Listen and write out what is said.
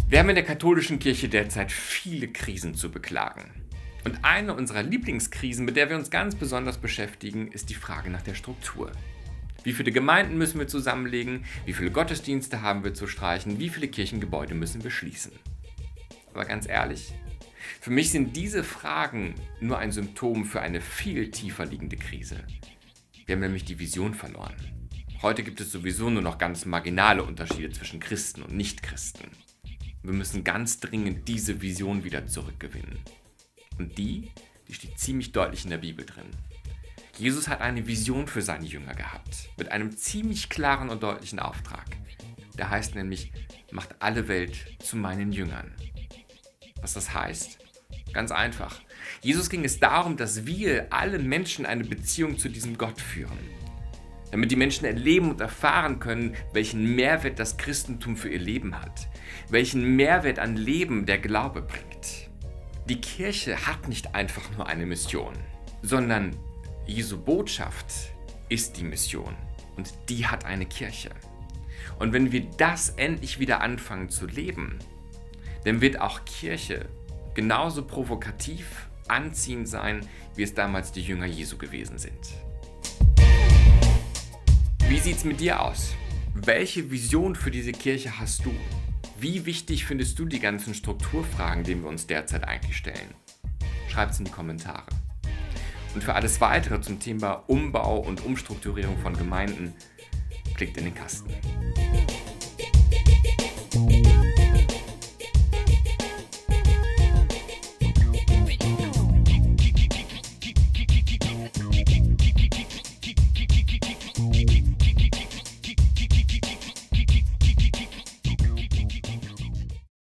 Wir haben in der katholischen Kirche derzeit viele Krisen zu beklagen. Und eine unserer Lieblingskrisen, mit der wir uns ganz besonders beschäftigen, ist die Frage nach der Struktur. Wie viele Gemeinden müssen wir zusammenlegen? Wie viele Gottesdienste haben wir zu streichen? Wie viele Kirchengebäude müssen wir schließen? Aber ganz ehrlich, für mich sind diese Fragen nur ein Symptom für eine viel tiefer liegende Krise. Wir haben nämlich die Vision verloren. Heute gibt es sowieso nur noch ganz marginale Unterschiede zwischen Christen und Nichtchristen. Wir müssen ganz dringend diese Vision wieder zurückgewinnen. Und die steht ziemlich deutlich in der Bibel drin. Jesus hat eine Vision für seine Jünger gehabt, mit einem ziemlich klaren und deutlichen Auftrag. Der heißt nämlich, macht alle Welt zu meinen Jüngern. Was das heißt? Ganz einfach. Jesus ging es darum, dass wir, alle Menschen, eine Beziehung zu diesem Gott führen. Damit die Menschen erleben und erfahren können, welchen Mehrwert das Christentum für ihr Leben hat. Welchen Mehrwert an Leben der Glaube bringt. Die Kirche hat nicht einfach nur eine Mission, sondern Jesu Botschaft ist die Mission und die hat eine Kirche. Und wenn wir das endlich wieder anfangen zu leben, dann wird auch Kirche genauso provokativ, anziehend sein, wie es damals die Jünger Jesu gewesen sind. Wie sieht's mit dir aus? Welche Vision für diese Kirche hast du? Wie wichtig findest du die ganzen Strukturfragen, denen wir uns derzeit eigentlich stellen? Schreib's in die Kommentare. Und für alles Weitere zum Thema Umbau und Umstrukturierung von Gemeinden, klickt in den Kasten.